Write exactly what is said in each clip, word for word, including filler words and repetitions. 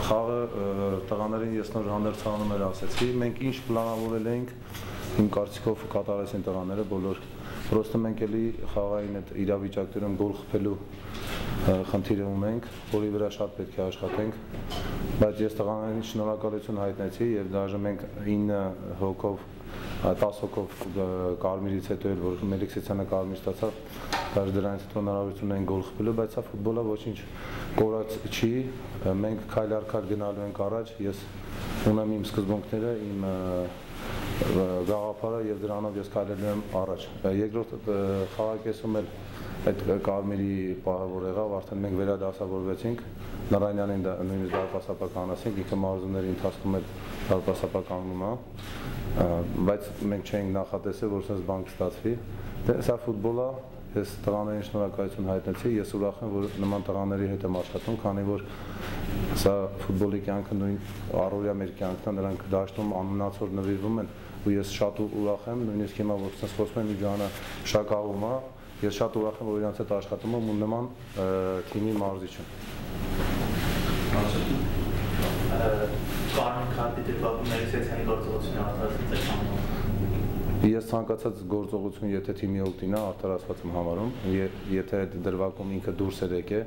Խաղը տղաներին ես նոր հանդերձանում էր ասեցի, մենք ինչ պլանավորել էինք, իմ կարծիքով կատարեցին տղաները բոլոր, պրոստը մենք էլի խաղային այդ իրավիճակներում գոլ խփելու խնդիրը ունենք, որի վրա շատ պետք է աշխատենք, բայց ես տղաներին շնորհակալություն հայտնեցի եւ դաժե մենք ինը հոգով տասը հոգով կարմիրից հետո էլ որ Մելիքսյանը կարմիր ստացավ, դաժե դրանից հետո հնարավորություն են գոլ խփելու, բայց սա ֆուտբոլը ոչինչ կորած չի, մենք քայլ առ քայլ գնալու ենք առաջ, ես ունեմ իմ սկզբունքները, իմ գաղափարը եւ դրանով ես քայլելու եմ առաջ։ Երկրորդ խաղակեսում էլ այդ կարմիրի պահը որ եղավ, արդեն մենք վերադասավորվեցինք, Նարանյանին նույնիսկ դարպասապական ասենք, ինքը մարզումների ընթացքում էլ դարպասապականում է, բայց մենք չենք նախատեսել, որ sense բան կստացվի։ Դե սա ֆուտբոլ է, ես տղաներին շնորհակալություն հայտնեցի, ես ուրախ եմ, որ նման տղաների հետ եմ աշխատում, քանի որ սա ֆուտբոլի կյանքը նույն առօրյա մեր կյանքն է, նրանք դաշտում անմնացոր նվիրվում են, ու ես շատ ուրախ եմ, նույնիսկ հիմա որ sense խոսում եմ Իջանը շակաղում է, ես շատ ուրախ եմ, որ իրանց հետ աշխատում եմ ու նման թիմի մարզիչ եմ։ Կարմիր քարտի դեպքում Մելիքսյանի գործողությունը արդարացած եք համարում։ Ես ցանկացած գործողություն, եթե թիմի օգտին է, արդարացված եմ համարում, եթե այդ դրվագում ինքը դուրս էր եկել,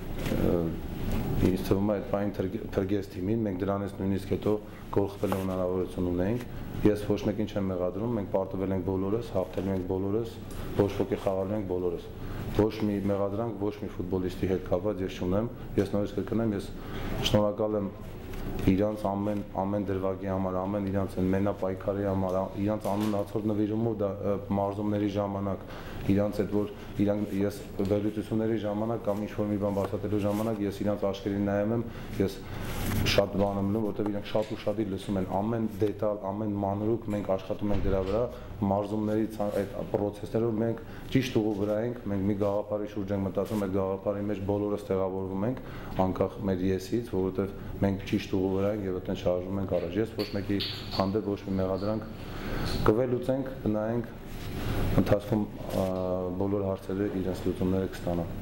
ինձ թվում է այդ բանը փրկեց թիմին, մենք դրանից նույնիսկ հետո գոլ խփելու հնարավորություն ունենք։ Ես ոչ մեկին չեմ մեղադրում, մենք պարտվել ենք բոլորս, հաղթել ենք բոլորս, ոչ ոքի խաղալու ենք բոլորս։ Ոչ մի մեղադրանք, ոչ մի ֆուտբոլիստի հետ կապված ես չունեմ, ես նորից կրկնեմ, ես շնորհակալ եմ իրանց ամեն ամեն դրվագի համար, ամեն իրանց մենապայքարի համար, իրանց անմնացոր նվիրումով դա մարզումների ժամանակ, իրանց այդ որ իրանք ես վերլուծությունների ժամանակ կամ ինչ-որ մի բան բացատրելու ժամանակ ես իրանց աչքերին նայում եմ, ես շատ բան եմ լսում, որտեղ իրանք շատ ուշադիր լսում են ամեն դետալ, ամեն մանրուք մենք աշխատում ենք դրա վրա, մարզումների այդ process-ներով մենք ճիշտ ուղու վրա ենք, մենք մի գաղափարի շուրջ ենք մտածում, այդ գաղափարի մեջ բոլորս տեղավորվում ենք, անկախ մեր եսից, որովհետև մենք ճիշտ ուղու վրա ենք եւ այդտեղ շարժվում ենք առաջ։ Ես ոչ մեկի հանդեպ ոչ մի մեղադրանք կվելուծենք, գնայինք ընթացքում բոլոր հարցերը իրենց լուծումները կստանան։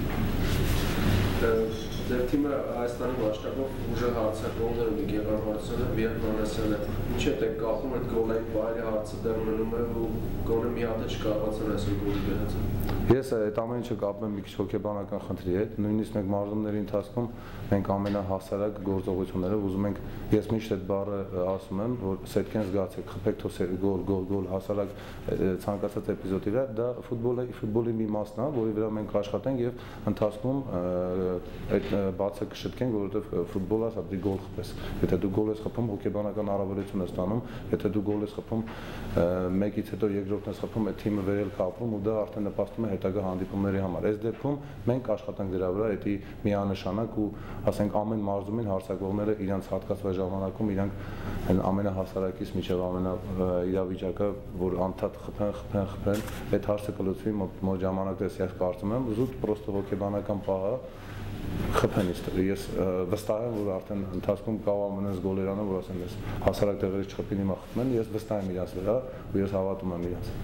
Ձեր թիմը Հայաստանի մասշտաբով ուժեղ հարձակվողներ ունի Գեղամ Հարությունյանը, Վիետ Մանասյանը։ Ինչ է դեք կախում այդ գոլային բայրի հարցը դեռ մնում է ու գոնե մի հատ է չկարողացան այսօր գոլի բերածը։ Ես այդ ամեն ինչը կապում եմ մի քիչ հոգեբանական խնդրի հետ, նույնիսկ մենք մարզումների ընթացքում մենք ամենահասարակ գործողությունները ուզում ենք, ես միշտ այդ բառը ասում եմ, որ սետքեն զգացեք, խփեք թո գոլ, գոլ, գոլ, հասարակ ցանկացած էպիզոդի վրա, դա ֆուտբոլի ֆուտբոլի մի մասն է, որի վրա մենք աշխատենք եւ ընթացքում այդ բացը կշտկենք, որովհետեւ ֆուտբոլը ասա դի գոլ խփես։ Եթե դու գոլ ես խփում, հոգեբանական առավելություն ես ստանում, եթե դու գոլ ես խփում, մեկից հետո երկրորդն ես խփում, այդ թիմը վերել կապում ու դա արդեն նպաստում է հետագա հանդիպումների համար։ Այս դեպքում մենք աշխատանք դրա վրա, դա միանշանակ ու ասենք ամեն մարզումին հարձակվողները իրանց հատկացված ժամանակում իրանք ամենահասարակից միջև ամենա իրավիճակը, որ անդադ խփեն, խփեն, խփեն, այդ հարցը կլուծվի մոտ ժամանակից ես կարծում եմ, զուտ պրոստը հոգեբանական պահը խփեն ես վստահ եմ, որ արդեն ընթացքում կարող ամենս գոլերանը, որ ասեմ ես հասարակ տեղերից չխփին հիմա խփում են, ես վստահ եմ իրաց վրա ու ես հավատում եմ իրաց։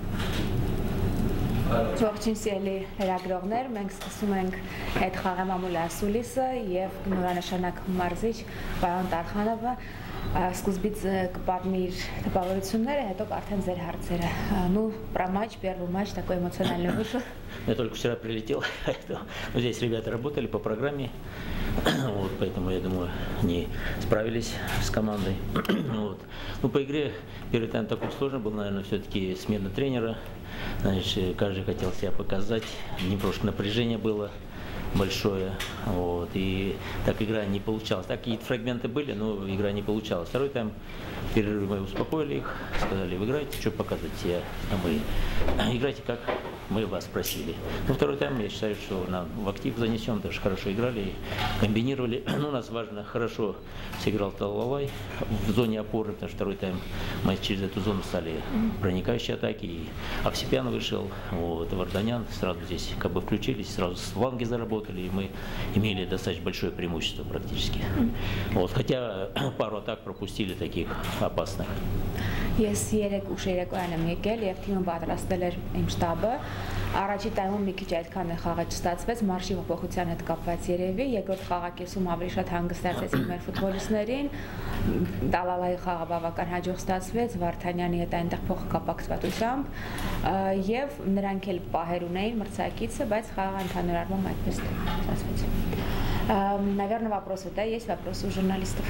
Ողջույն սիրելի լրագրողներ, մենք սկսում ենք այդ խաղի մամուլ ասուլիսը եւ նորանշանակ մարզիչ պարոն Տարխանովը սկզբից կպատմի իր տպավորությունները, հետո արդեն ձեր հարցերը։ Ну, про матч, первый матч такой эмоциональный вышел. Я только вчера прилетел, поэтому ну, здесь ребята работали по программе, вот, поэтому я думаю, они справились с командой. Вот. Ну, по игре первый тайм такой сложный был, наверное, все-таки смена тренера. Значит, каждый хотел себя показать, немножко напряжение было большое, вот, и так игра не получалась. Так какие-то фрагменты были, но игра не получалась. Второй тайм, перерыв мы успокоили их, сказали, вы играете, что показывать себя, а мы играйте как мы вас просили. Ну, второй тайм, я считаю, что нам в актив занесен, даже хорошо играли, комбинировали. Ну, у нас важно, хорошо сыграл Талалай в зоне опоры, потому что второй тайм мы через эту зону стали проникающие атаки. И Овсепян вышел, вот, Варданян, сразу здесь как бы включились, сразу с фланги заработали, и мы имели достаточно большое преимущество практически. Вот, хотя пару атак пропустили таких опасных. Ես երեք ուշ երեկոյան եմ եկել եւ թիմը պատրաստել էր իմ շտաբը։ Առաջի տայմում մի քիչ այդքան էլ խաղը չստացվեց, մարշի փոփոխության հետ կապված երևի, երկրորդ խաղակեսում ավելի շատ հանգստացեցին մեր ֆուտբոլիստներին։ Դալալայի խաղը բավական հաջող ստացվեց, Վարդանյանի հետ այնտեղ փոխկապակցվածությամբ եւ նրանք էլ պահեր ունեին մրցակիցը, բայց խաղը ընդհանուր առմամբ այդպես ստացվեց։ Наверное, вопросы, да, есть вопросы у журналистов?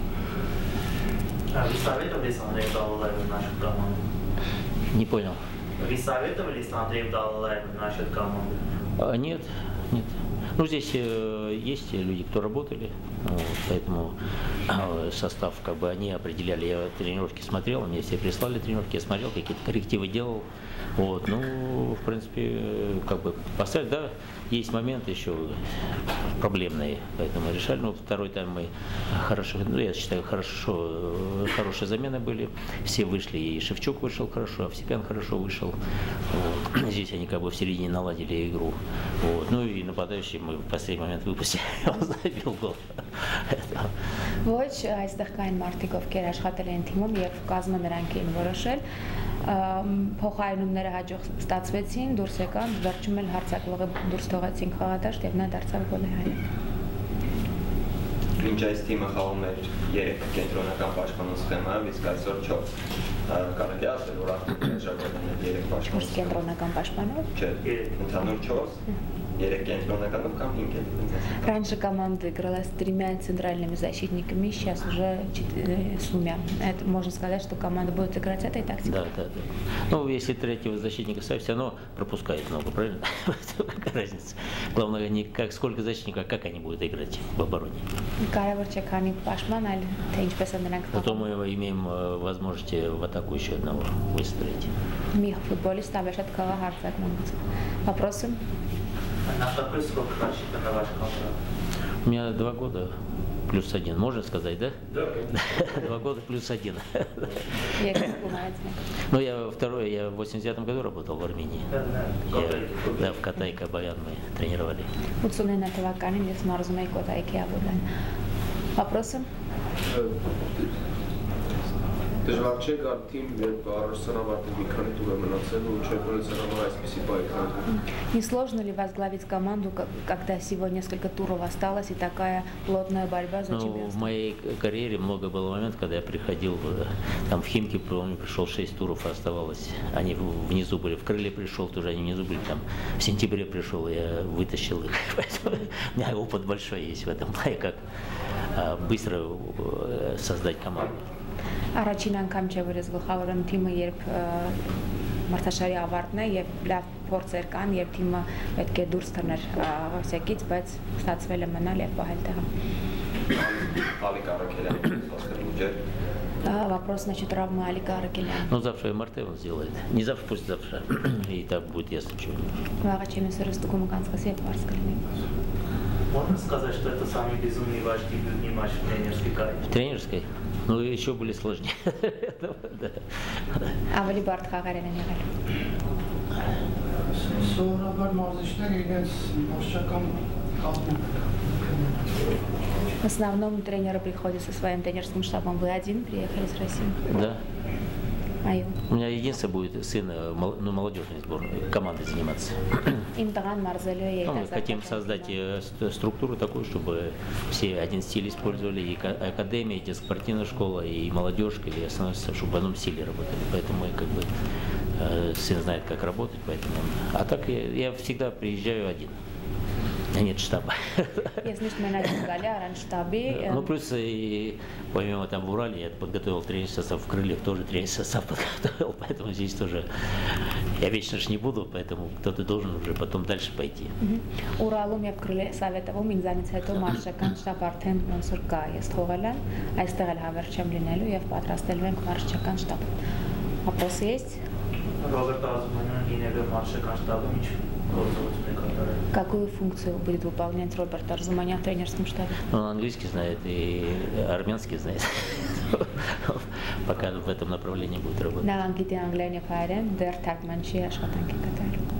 Вы советовали с Андреем Далалаевым нашу команду? Не понял. Вы советовали с Андреем Далалаевым нашу команду? А, нет, нет. Ну, здесь э, есть люди, кто работали, вот, поэтому э, состав, как бы, они определяли. Я тренировки смотрел, мне все прислали тренировки, я смотрел, какие-то коррективы делал. Вот, ну, в принципе, как бы поставить, да, есть моменты еще проблемные, поэтому решали. Ну, второй тайм мы хорошо, ну, я считаю, хорошо, хорошие замены были. Все вышли, и Шевчук вышел хорошо, Овсепян хорошо вышел. Вот. Здесь они как бы в середине наладили игру. Вот. Ну и нападающий мы в последний момент выпустили, он забил гол. Ոչ, այստեղ կային մարդիկ, ովքեր աշխատել էին թիմում եւ կազմը նրանք էին որոշել։ Փոխարինումները հաջող ստացվեցին, դուրս եկան, վերջում էլ հարցակվողը դուրս թողեցին խաղադաշտ եւ նա դարձավ գոլեհայը։ Մինչ այս թիմը խաղում էր երեք կենտրոնական պաշտպանող սխեմայով, իսկ այսօր չորս։ Կարելի է ասել, որ արդեն ժակոտն է երեք պաշտպանող։ Չորս կենտրոնական պաշտպանով։ Չէ, ընդհանուր չորս։ Երեք кентрոնականов կամ հինգ էլ։ Раньше команда играла с тремя центральными защитниками, сейчас уже с двумя. Это можно сказать, что команда будет играть этой тактикой? Да, да, да. Ну, если третьего защитника ставить, все равно пропускает много, правильно? Какая разница? Главное, не как, сколько защитников, а как они будут играть в обороне. Потом мы имеем возможность в атаку еще одного выстроить. Вопросы? На какой срок рассчитана ваша команда? У меня два года плюс один. Можно сказать, да? Да. Два года плюс один. Я как понимаете? Ну, я второй, я в восемьдесят девятом году работал в Армении. Да, да. Я, да, в Катай Кабаян мы тренировали. Вопросы? Դժվար չէ գալ թիմ, երբ առողջության ավարտի մի քանի տուր է մնացել ու չեմպիոնության համար այսպիսի պայքար։ Не сложно ли возглавить команду, когда всего несколько туров осталось и такая плотная борьба за чемпионство? Ну, в моей карьере много было моментов, когда я приходил, там в Химки, помню, пришел шесть туров, оставалось. Они внизу были, в Крыле пришел, тоже они внизу были, там в сентябре пришел, я вытащил их. Поэтому у меня опыт большой есть в этом плане, как быстро создать команду. Առաջին անգամ չէ որ ես գլխավորում թիմը, երբ մրցաշարի ավարտն է եւ լավ փորձեր կան, երբ թիմը պետք է դուրս թռներ ասյակից, բայց ստացվել է մնալ եւ պահել տեղը։ Ալիկ Արաքելյանի խոսքը ուժեր։ Вопрос насчет травмы Алика Аракеляна. Ну, завтра эм эр тэ он сделает. Не завтра, пусть завтра. И так будет ясно, чего. Вաղը չեմ ես ռստուկում կանցկացի եւ բարձ կլինի։ Можно сказать, что это самый безумный ваш дебютный матч в тренерской карьере? В тренерской? Ну, еще были сложнее. Ավելի բարդ խաղեր են եղել։ Սովորաբար մարզիչները իրենց մարզչական կազմում։ В основном тренеры приходят со своим тренерским штабом. Вы один приехали с России? Да. А ю? У меня единственное будет сын, ну, молодежной сборной, командой заниматься. Им таган марзелю и Ну, мы хотим создать структуру такую, чтобы все один стиль использовали, и академия, и спортивная школа, и молодежка, и основной, чтобы в одном стиле работали. Поэтому как бы сын знает, как работать, поэтому. А так я, я всегда приезжаю один. Нет штаба. Если что, менеджер Галя, раньше штабе. Ну, плюс и помимо там в Урале я подготовил тренерский состав, в Крыльях тоже тренерский состав подготовил, поэтому здесь тоже я вечно ж не буду, поэтому кто-то должен уже потом дальше пойти. Уралում եւ Կրիլի Սովետովում ինձանից հետո մարշական շտաբ արդեն ոնց որ կա, ես թողել եմ, այստեղ էլ հավերժ եմ լինելու եւ պատրաստելու ենք մարշական շտաբ։ Вопросы есть? Ռոբերտ Ազմանյան լինելու մարշական շտաբում ինչ գործողություն է կատարել։ Какую функцию будет выполнять Роберт Арзуманян в тренерском штабе? Он английский знает и армянский знает. Пока в этом направлении будет работать. Նա անգլիդի անգլերեն եւ հայերեն դեռ թարգմանչի աշխատանքի կատարել։